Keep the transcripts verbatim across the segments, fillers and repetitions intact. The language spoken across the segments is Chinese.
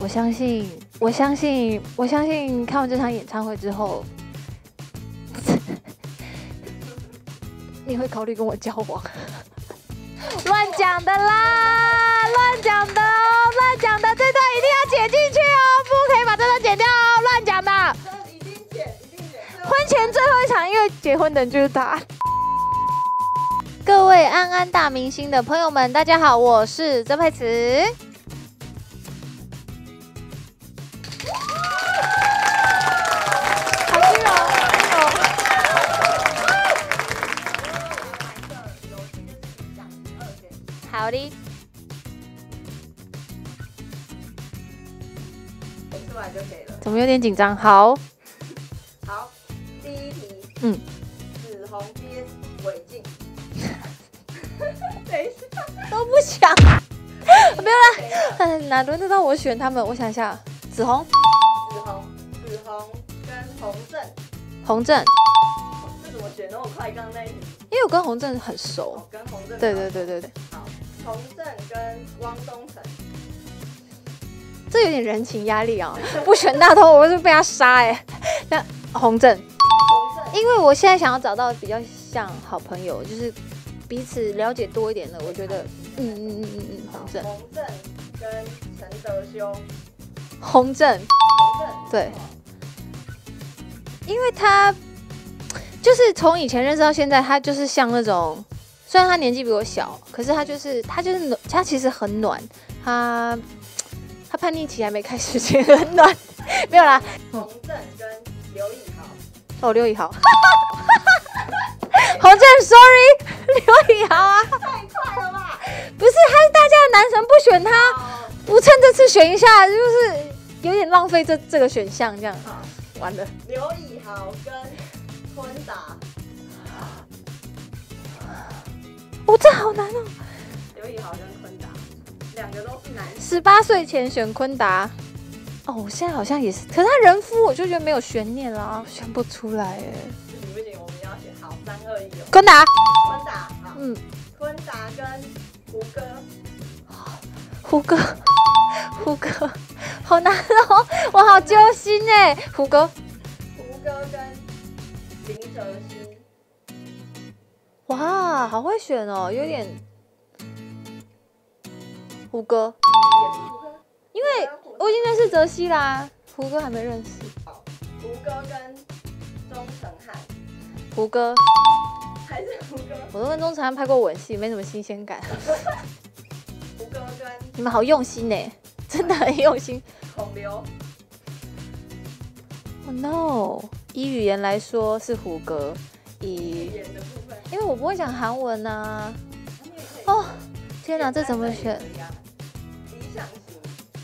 我相信，我相信，我相信看完这场演唱会之后，你会考虑跟我交往。乱讲的啦，乱讲的哦，乱讲的，这段一定要剪进去哦，不可以把这段剪掉哦，乱讲的。 一定剪，一定剪。 婚前最后一场，因为结婚的人就是他。各位安安大明星的朋友们，大家好，我是曾沛慈。好虚荣，好虚荣。好的。 写出来就可以了。 怎么有点紧张？好。 好，第一题。 嗯。 子红 V S 韦静。等一下， 都不想。没有啦，哪轮得到我选他们？我想一下，子红。 子红，子红跟洪正。 洪正。 这怎么选那么快？刚刚那一题。 因为我跟洪正很熟。 哦、跟洪正。 对对对对对。 好，洪正跟汪东城。 这有点人情压力啊！不选大头，我就被他杀哎、欸。那洪正，因为我现在想要找到比较像好朋友，就是彼此了解多一点的，我觉得，嗯嗯嗯嗯嗯，洪正。 洪正跟陈德修。 洪正。 洪正。 对。因为他就是从以前认识到现在，他就是像那种，虽然他年纪比我小，可是他就是他就是暖，他其实很暖，他。他叛逆期还没开始前很暖，没有啦。 洪正跟刘以豪。 哦，刘以豪。洪正 ，sorry， 刘以豪啊。 太快了吧？ 不是，他是大家的男神，不选他，不趁这次选一下，就是有点浪费这这个选项，这样。完了。 刘以豪跟坤达。 哦，这好难哦。 刘以豪跟坤达。两个都是男生。 十八岁前选坤达，哦，我现在好像也是，可是他人夫，我就觉得没有悬念啦，选不出来哎。 不行不行，我们要选好，三二一哦。 坤达。 坤达，好。嗯。坤达跟胡歌。 胡歌，胡歌，好难哦，我好揪心哎，胡歌。 胡歌跟林哲熹。 哇，好会选哦，有点。胡歌，因为我已经认识哲熹啦，胡歌还没认识。 胡歌跟钟承翰。 胡歌， 还是胡歌？ 我都跟钟承翰拍过吻戏，没什么新鲜感。 胡歌跟你们好用心呢，真的很用心。 孔刘。 Oh no！ 依语言来说是胡歌，以语言的部分， 因为我不会讲韩文啊。哦，天哪，这怎么选？ 理想型。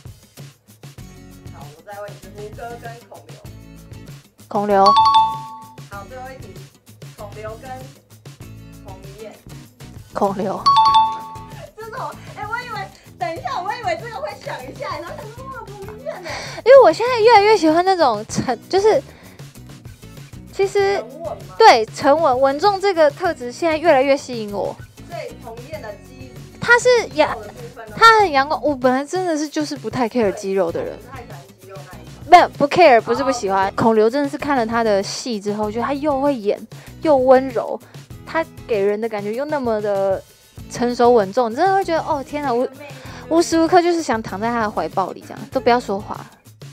好，我再问一次，胡歌跟孔刘。 孔刘。 好，最后一题，孔刘跟彭于晏。 孔刘。 这种，哎、欸，我以为，等一下，我以为这个会想一下，然后想说哇，彭于晏呢？ 因为我现在越来越喜欢那种沉，就是其实沉稳吗？ 对，沉稳稳重这个特质现在越来越吸引我。 所以彭于晏的肌， 他是阳，他很阳光。我本来真的是就是不太 care 肌肉的人， 不太喜欢肌肉那一种。 没有不 care， 不是不喜欢。孔刘真的是看了他的戏之后，觉得他又会演又温柔，他给人的感觉又那么的成熟稳重，你真的会觉得哦天哪，无无时无刻就是想躺在他的怀抱里，这样都不要说话。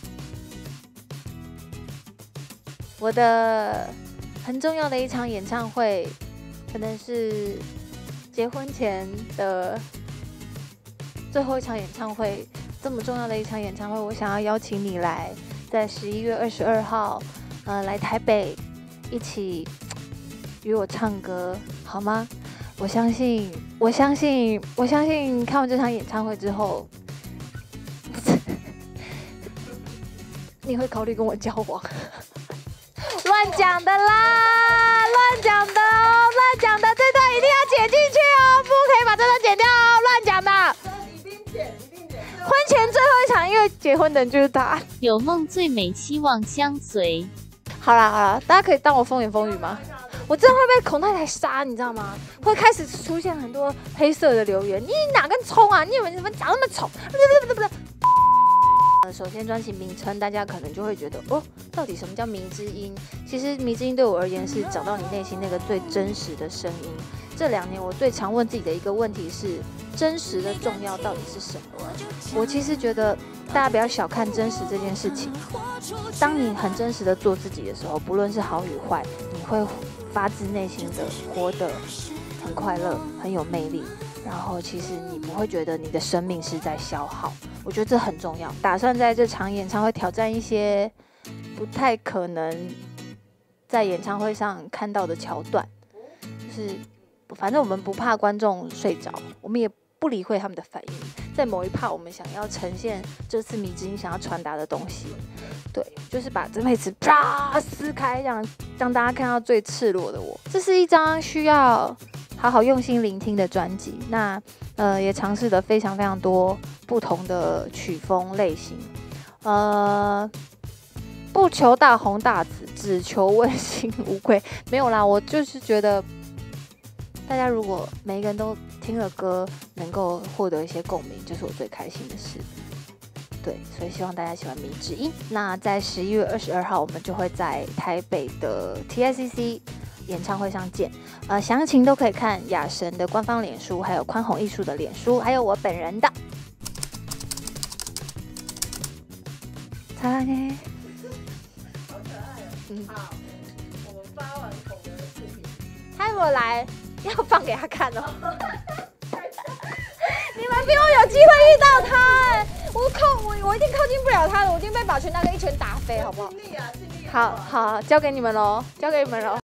我的很重要的一场演唱会，可能是结婚前的最后一场演唱会。这么重要的一场演唱会，我想要邀请你来，在十一月二十二号，呃，来台北一起与我唱歌，好吗？我相信，我相信，我相信，看完这场演唱会之后，你会考虑跟我交往。乱讲的啦，乱讲的哦，乱讲的，这段一定要剪进去哦，不可以把这段剪掉哦，乱讲的。 一定剪，一定剪。 婚前最后一场，因为结婚的人就是他。 有梦最美，希望相随。 好啦好啦，大家可以当我风言风语吗？我真的会被孔太太杀，你知道吗？会开始出现很多黑色的留言，你哪根葱啊？你以为你怎么长那么丑？不不不不不， 呃，首先专辑名称，大家可能就会觉得，哦，到底什么叫迷之音？其实迷之音对我而言是找到你内心那个最真实的声音。这两年我最常问自己的一个问题是，真实的重要到底是什么？我其实觉得大家不要小看真实这件事情。当你很真实的做自己的时候，不论是好与坏，你会发自内心的活得很快乐，很有魅力。然后其实你不会觉得你的生命是在消耗，我觉得这很重要。打算在这场演唱会挑战一些不太可能在演唱会上看到的桥段，就是反正我们不怕观众睡着，我们也不理会他们的反应。在某一趴，我们想要呈现这次迷之音想要传达的东西，对，就是把这辈子啪撕开，让让大家看到最赤裸的我。这是一张需要好好用心聆听的专辑，那呃也尝试了非常非常多不同的曲风类型，呃，不求大红大紫，只求问心无愧。没有啦，我就是觉得大家如果每一个人都听了歌，能够获得一些共鸣，就是我最开心的事。对，所以希望大家喜欢迷之音。那在十一月二十二号，我们就会在台北的 T I C C。演唱会上见，呃，详情都可以看雅神的官方脸书，还有宽宏艺术的脸书，还有我本人的。사랑해。 好可爱哦。 嗯， 好，我们发完孔的视频， 他如果来，要放给他看哦。你们比我有机会遇到他、欸，我靠，我我一定靠近不了他的，我一定被保全大哥一拳打飞，好不好？ 尽力啊，尽力。 好好，交给你们喽，交给你们喽。